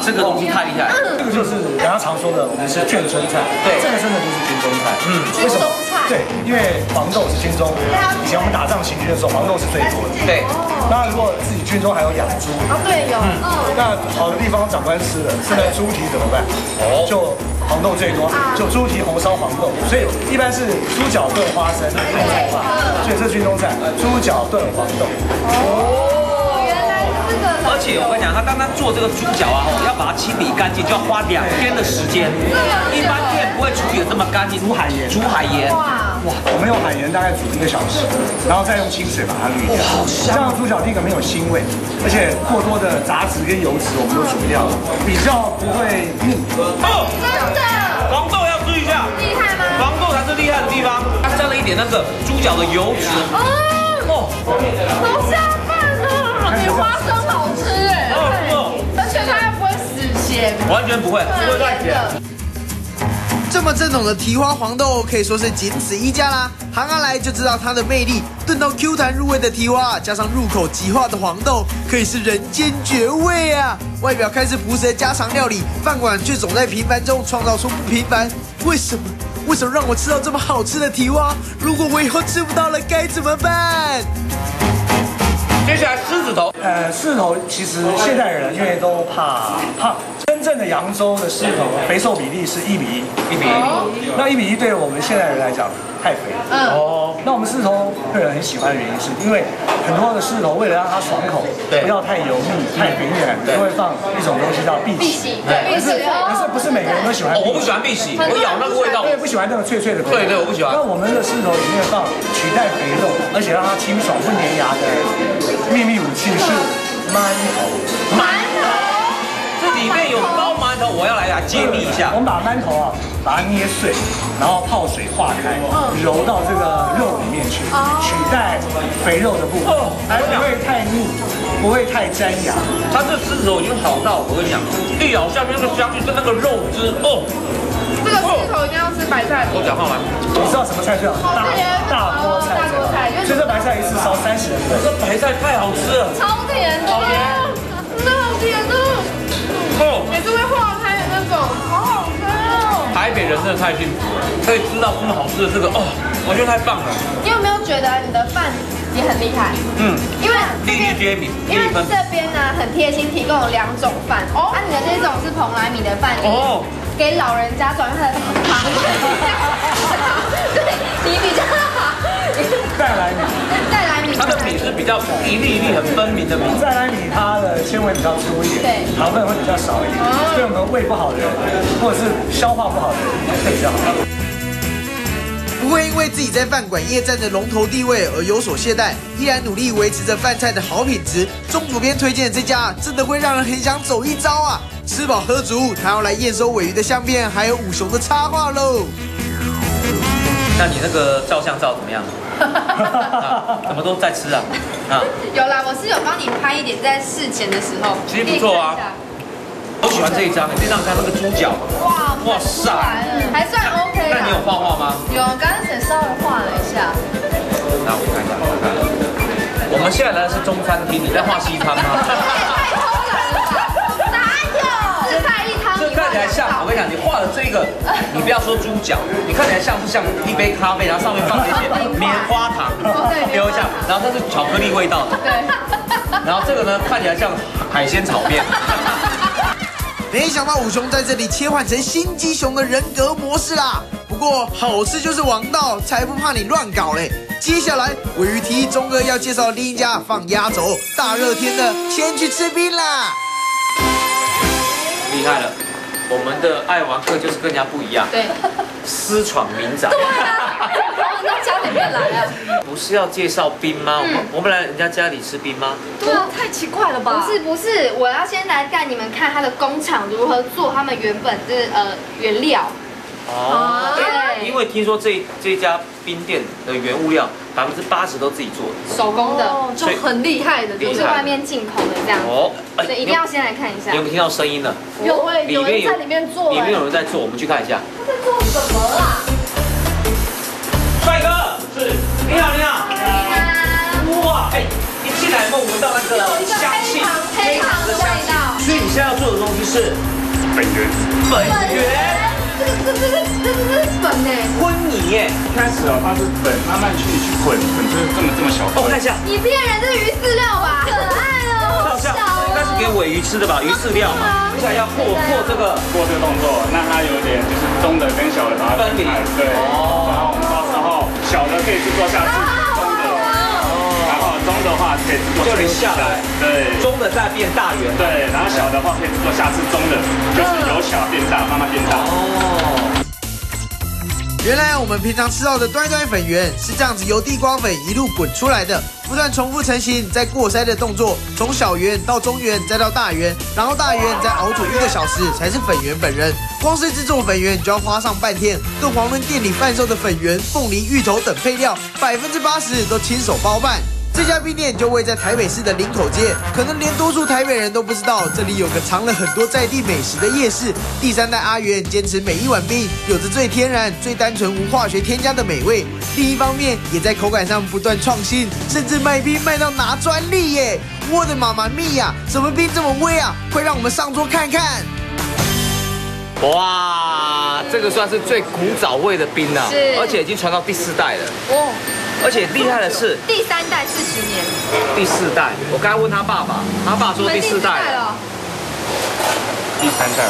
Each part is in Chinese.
这个东西太厉害。 这个就是人家常说的，我们是眷村菜。对，这个真的就是军中菜。为什么？对，因为黄豆是军中，以前我们打仗行军的时候，黄豆是最多的。对。那如果自己军中还有养猪， 对，有。 那好的地方长官吃了，剩下猪蹄怎么办？就黄豆最多，就猪蹄红烧黄豆，所以一般是猪脚炖花生配菜饭，所以这是军中菜，猪脚炖黄豆。 而且我跟你讲，他刚刚做这个猪脚啊，要把它清理干净，就要花2天的时间。一般店不会处理的这么干净。 煮海盐， 哇， 我们用海盐大概煮1个小时，然后再用清水把它滤掉。这样猪脚第一个没有腥味，而且过多的杂质跟油脂我们都煮掉了，比较不会腻。 真的， 黄豆要注意一下， 厉害吗？ 黄豆才是厉害的地方，它沾了一点那个猪脚的油脂。 好下饭啊！比花生好吃哎，而且它又不会死咸， 完全不会，不会太咸。 这么正统的蹄花黄豆可以说是仅此一家啦，行行来就知道它的魅力。炖到 Q 弹入味的蹄花，加上入口即化的黄豆，可以是人间绝味啊！外表看似朴实的家常料理，饭馆却总在平凡中创造出不平凡。为什么？为什么让我吃到这么好吃的蹄花？如果我以后吃不到了，该怎么办？ 接下来狮子头， 狮子头其实现代人因为都怕胖，真正的扬州的狮子头肥瘦比例是1比1，1比1。那1比1对我们现代人来讲太肥了。那我们狮子头客人很喜欢的原因是因为很多的狮子头为了让它爽口，不要太油腻、太平软，都会放一种东西叫碧玺。不是每个人都喜欢。 我不喜欢碧玺，我咬那个味道， 我也不喜欢那个脆脆的。 对，我不喜欢。 那我们的狮子头里面放取代肥肉，而且让它清爽不粘牙的秘密武器是馒头。 这里面有包馒头，我要来揭秘一下。 我们把馒头把它捏碎，然后泡水化开，揉到这个肉里面去，取代肥肉的部分，还不会太腻，不会太粘牙。 它这狮子头已经好到我跟你讲，一咬下面那个香气跟那个肉汁这个狮子头一定要吃白菜。 我讲话完， 你知道什么菜最好？大锅菜。所以这白菜一次烧30人份。 这白菜太好吃了， 超甜的，真的好甜的，也是会化开的那种，好好吃哦。 台北人真的太幸福了，可以吃到这么好吃的这个我觉得太棒了。 你有没有觉得你的饭也很厉害？因为因为这边呢很贴心，提供了2种饭。你的这种是蓬莱米的饭，给老人家转它的糖，对，你比较好。 再来米， 它的米是比较一粒一粒很分明的米。 再来米，它的纤维比较粗一点，对，糖分会比较少一点，对我们胃不好的人或者是消化不好的人会比较好。 不会因为自己在饭馆业占着龙头地位而有所懈怠，依然努力维持着饭菜的好品质。钟主编推荐的这家真的会让人很想走一遭啊！吃饱喝足，他要来验收鲔鱼的相片，还有武雄的插画喽。 那你那个照相照怎么样？怎么都在吃啊？ 有啦，我是有帮你拍一点在事前的时候， 其实不错啊。我喜欢这一张，这张看那个猪脚，哇塞， 还算 OK。 那你有画画吗？ 有，刚刚只稍微画了一下。 那我看一下，我们现在来的是中餐厅，你在画西餐吗？ 太偷懒了吧？哪有？是菜一汤。 这看起来像，我跟你讲，你画的这个，你不要说猪脚，你看起来像是一杯咖啡，然后上面放了一点棉花糖，丢一下，然后这是巧克力味道的。对。然后这个呢，看起来像海鲜炒面。 没想到武雄在这里切换成新鸡熊的人格模式啦。不过好吃就是王道，才不怕你乱搞嘞。接下来鲔鱼提议钟哥要介绍另一家放压轴，大热天的先去吃冰啦。 厉害了，我们的爱玩客就是跟人家不一样， 对， 私闯民宅。 对啊，到家里面来啊。 不是要介绍冰吗？我们来人家家里吃冰吗？ 对啊，太奇怪了吧？不是，我要先来带你们看它的工厂如何做他们原本的原料。 对，因为听说这家冰店的原物料80%都自己做的， 手工的， 就很厉害的， 不是外面进口的这样。所以一定要先来看一下。 你有没有听到声音了？ 有有人在里面做， 里面有人在做，我们去看一下。 他在做什么啦？ 帅哥，是，你好，你好。哇，一进来我闻到那个香气， 黑糖的味道。 所以你是现在要做的东西是粉圆。 粉圆， 这是粉呢， 婚泥耶。 一开始哦，它是粉，慢慢去滚，粉就是这么小。 我看一下， 你骗人，这是鱼饲料吧？可爱哦， 好像应该是给尾鱼吃的吧，鱼饲料嘛。接下来要和这个动作，那它有点就是中的跟小的把它分离， 对。然后我们到时候小的可以制作下去，中的，然后中的话可以制作就留下来， 对， 中的再变大圆， 对，然后小的话可以制作下次中的，就是由小变大，慢慢变大。 哦。 原来我们平常吃到的端端粉圆是这样子由地瓜粉一路滚出来的，不断重复成型，再过筛的动作，从小圆到中圆，再到大圆，然后大圆再熬煮1个小时才是粉圆本人。光是制作粉圆就要花上半天，更遑论店里贩售的粉圆、凤梨、芋头等配料，80%都亲手包办。这家冰店就位在台北市的林口街，可能连多数台北人都不知道，这里有个藏了很多在地美食的夜市。第3代阿元坚持每一碗冰有着最天然、最单纯、无化学添加的美味。另一方面，也在口感上不断创新，甚至卖冰卖到拿专利耶！我的妈妈咪呀，什么冰这么威啊？快让我们上桌看看！ 哇，这个算是最古早味的冰啊，而且已经传到第4代了。哦。而且厉害的是， 第3代40年， 第4代。我刚刚问他爸爸，他爸说第4代了。 第3代。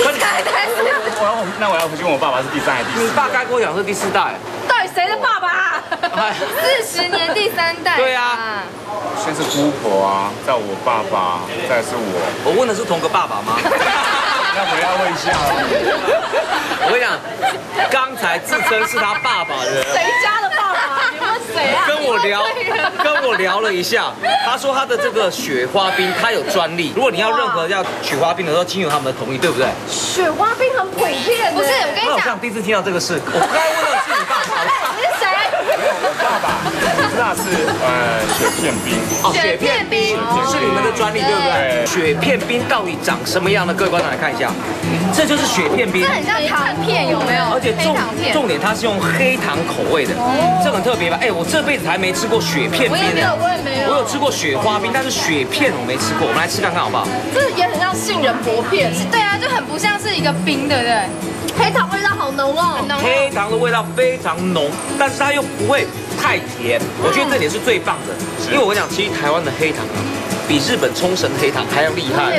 那我要回去问我爸爸是第3还是第4？ 你爸该跟我讲是第4代。 到底谁的爸爸？40年第3代。 对啊。 先是姑婆啊，再我爸爸，再是我。 我问的是同个爸爸吗？ 那我要问一下我跟你讲，刚才自称是他爸爸的人， 谁家的爸爸？你问谁啊？ 跟我聊了一下，他说他的这个雪花冰他有专利，如果你要任何要雪花冰的时候，经由他们的同意，对不对？ 雪花冰很普遍， 不是我跟你讲， 我好像第一次听到这个事，我刚才问的是你爸爸。 你是谁？ 我爸爸，那是雪片冰。 哦，雪片冰是你们的专利，对不对？雪片冰到底长什么样的？各位观众来看一下，这就是雪片冰， 这很像糖片，有没有？ 而且重点它是用黑糖口味的，这很特别吧？哎，我这辈子还没吃过雪片冰呢。 我也没有。 我有吃过雪花冰，但是雪片我没吃过，我们来吃看看好不好？ 这也很像杏仁薄片。 对啊，就很不像是一个冰，对不对？ 黑糖味道好浓哦， 黑糖的味道非常浓，但是它又不会太甜，我觉得这点是最棒的。因为我跟你讲，其实台湾的黑糖啊，比日本冲绳黑糖还要厉害。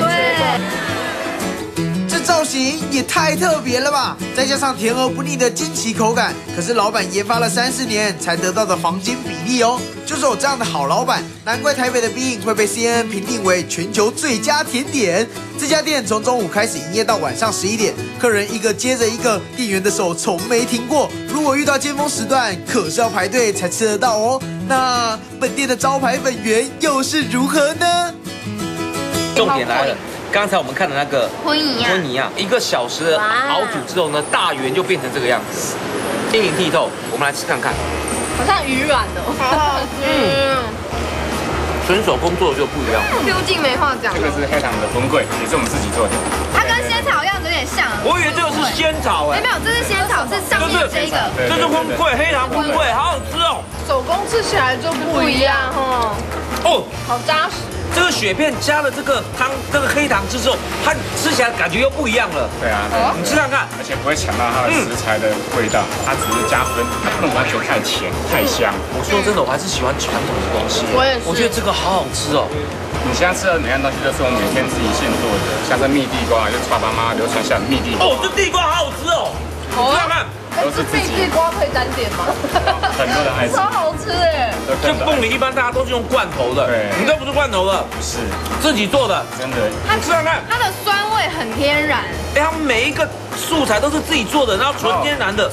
这造型也太特别了吧！再加上甜而不腻的惊奇口感，可是老板研发了30年才得到的黄金比例哦。就是有这样的好老板，难怪台北的冰会被 CNN 评定为全球最佳甜点。这家店从中午开始营业到晚上11点，客人一个接着一个，店员的手从没停过。如果遇到尖峰时段，可是要排队才吃得到哦。那本店的招牌粉圆又是如何呢？ 重点来了。刚才我们看的那个婚泥啊 ，1个小时的熬煮之后呢，大圆就变成这个样子，晶莹剔透。我们来吃看看， 好像鱼软的，好好吃。 纯手工做的就不一样。 究竟没话讲。 这个是黑糖的荤桂，也是我们自己做的。 它跟仙草样子有点像。 我以为这个是仙草哎。 没有，这是仙草，是上面这个。 这是荤桂，黑糖荤桂，好好吃哦。 手工吃起来就不一样哦。 哦， 好扎实。 这个雪片加了这个黑糖之后，它吃起来感觉又不一样了。 对啊， 你吃看看， 而且不会抢到它的食材的味道，它只是加分，它不能完全太甜太香。 我说真的，我还是喜欢传统的东西。 我也是， 我觉得这个好好吃哦。 你现在吃的每样东西都是我们每天自己现做的，像是蜜地瓜，就是爸爸妈妈流传下的蜜地瓜。 哦，这地瓜好好吃哦，吃看看。 都是自己地瓜可以单点吗？ 很多人爱吃， 超好吃哎！ 这凤梨一般大家都是用罐头的， 对， 你这不是罐头的， 不是自己做的， 真的。 它吃看看， 它的酸味很天然， 哎，它每一个素材都是自己做的，然后纯天然的。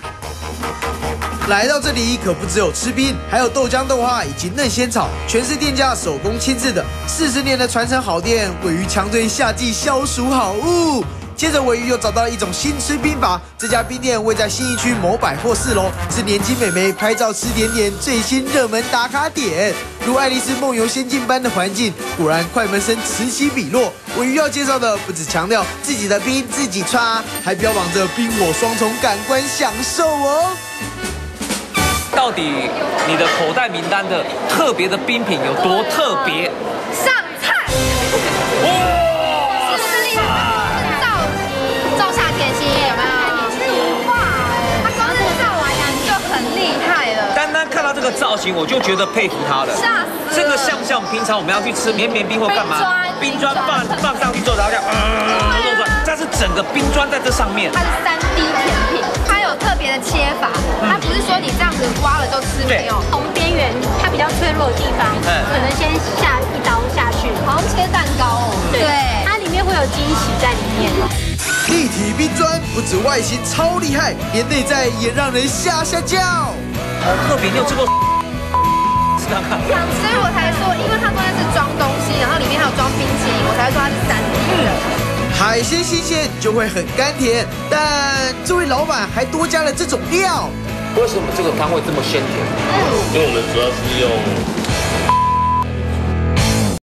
来到这里可不只有吃冰，还有豆浆、豆花以及嫩仙草，全是店家手工亲自的。40年的传承好店，尾鱼强推夏季消暑好物。接着尾鱼又找到了一种新吃冰法，这家冰店位在信义区某百货4楼，是年轻美眉拍照吃甜点最新热门打卡点。如爱丽丝梦游仙境般的环境，果然快门声此起彼落。尾鱼要介绍的不只强调自己的冰自己穿，还标榜着冰火双重感官享受哦。 到底你的口袋名单的特别的冰品有多特别？ 上菜！ 哇， 这个造型，我就觉得佩服他了。 吓死！ 这个像不像平常我们要去吃绵绵冰或干嘛？冰砖放上去之后，然后这样弄出来，但是整个冰砖在这上面。 它是3D 甜品，它有特别的切法，它不是说你这样子挖了就吃，没有。 从边缘它比较脆弱的地方，可能先下一刀下去， 好像切蛋糕哦。对， 它里面会有惊喜在里面。 立体冰砖不止外形超厉害，连内在也让人吓叫。 好特别，你有吃过？ 所以我才说，因为它中间是装东西，然后里面还有装冰淇淋，我才说它是3D 的。 海鲜新鲜就会很甘甜，但这位老板还多加了这种料。 为什么这个汤会这么鲜甜？ 因为我们主要是用